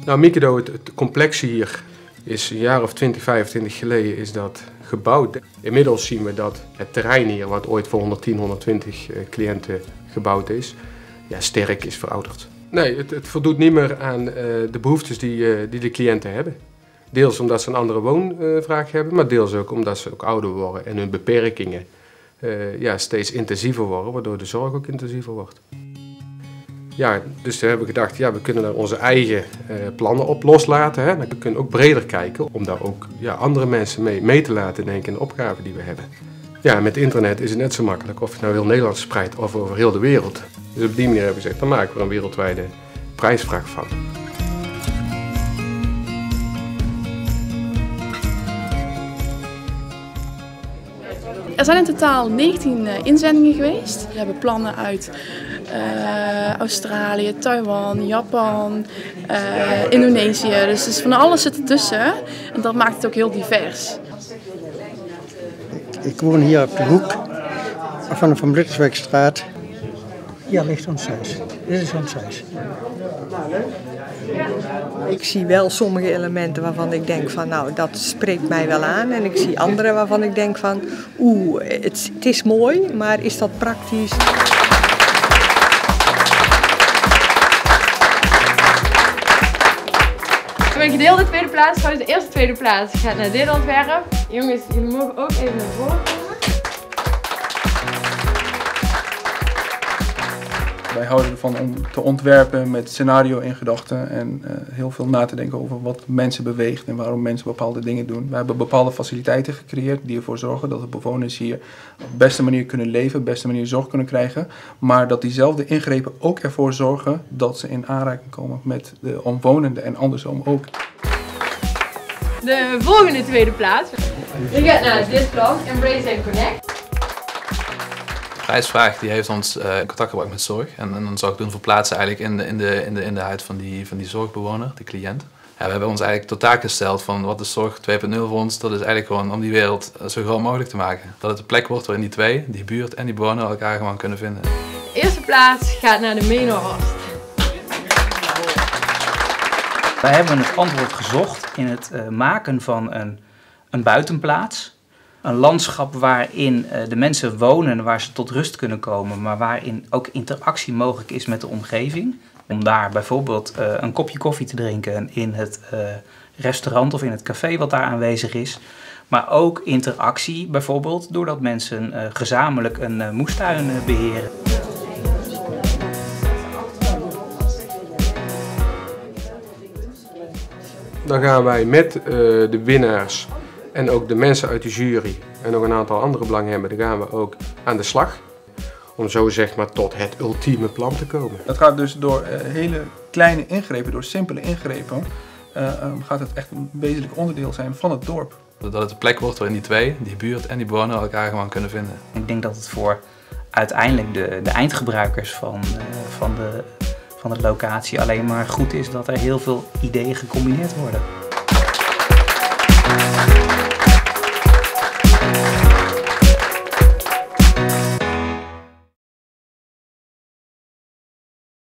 Nou, Mikado, het complex hier is een jaar of 20, 25 geleden is dat gebouwd. Inmiddels zien we dat het terrein hier, wat ooit voor 110, 120 cliënten gebouwd is, ja, sterk is verouderd. Nee, het voldoet niet meer aan de behoeftes die de cliënten hebben. Deels omdat ze een andere woonvraag hebben, maar deels ook omdat ze ook ouder worden en hun beperkingen steeds intensiever worden, waardoor de zorg ook intensiever wordt. Ja, dus toen hebben we gedacht, ja, we kunnen daar onze eigen plannen op loslaten. Hè. We kunnen ook breder kijken om daar ook andere mensen mee te laten denken in de opgaven die we hebben. Ja, met internet is het net zo makkelijk of je nou heel Nederland spreidt of over heel de wereld. Dus op die manier hebben we gezegd, daar maken we een wereldwijde prijsvraag van. Er zijn in totaal 19 inzendingen geweest. We hebben plannen uit Australië, Taiwan, Japan, Indonesië. Dus van alles zit ertussen en dat maakt het ook heel divers. Ik woon hier op de hoek van de Van Blitterswijkstraat. Hier ligt ons huis. Dit is ons huis. Ik zie wel sommige elementen waarvan ik denk van nou, dat spreekt mij wel aan. En ik zie andere waarvan ik denk van het is mooi, maar is dat praktisch? Ik ben gedeelde tweede plaats, trouwens de eerste tweede plaats gaat naar dit ontwerp. Jongens, jullie mogen ook even naar voren komen. Wij houden ervan om te ontwerpen met scenario in gedachten en heel veel na te denken over wat mensen beweegt en waarom mensen bepaalde dingen doen. We hebben bepaalde faciliteiten gecreëerd die ervoor zorgen dat de bewoners hier op de beste manier kunnen leven, op de beste manier zorg kunnen krijgen. Maar dat diezelfde ingrepen ook ervoor zorgen dat ze in aanraking komen met de omwonenden en andersom ook. De volgende tweede plaats. Je gaat naar dit plan, Embrace and Connect. De prijsvraag die heeft ons in contact gebracht met zorg en dan zou ik doen verplaatsen eigenlijk in de huid van die zorgbewoner, de cliënt. Ja, we hebben ons eigenlijk tot taak gesteld van wat is zorg 2.0 voor ons, dat is eigenlijk gewoon om die wereld zo groot mogelijk te maken. Dat het een plek wordt waarin die buurt en die bewoner elkaar gewoon kunnen vinden. De eerste plaats gaat naar de Menorhorst. Wij hebben het antwoord gezocht in het maken van een buitenplaats. Een landschap waarin de mensen wonen, waar ze tot rust kunnen komen, maar waarin ook interactie mogelijk is met de omgeving. Om daar bijvoorbeeld een kopje koffie te drinken in het restaurant of in het café wat daar aanwezig is. Maar ook interactie bijvoorbeeld doordat mensen gezamenlijk een moestuin beheren. Dan gaan wij met de winnaars en ook de mensen uit de jury en nog een aantal andere belanghebbenden gaan we ook aan de slag. Om zo zeg maar tot het ultieme plan te komen. Dat gaat dus door hele kleine ingrepen, door simpele ingrepen, gaat het echt een wezenlijk onderdeel zijn van het dorp. Dat het een plek wordt waarin die buurt en die bewoner elkaar gewoon kunnen vinden. Ik denk dat het voor uiteindelijk de eindgebruikers van de locatie alleen maar goed is dat er heel veel ideeën gecombineerd worden.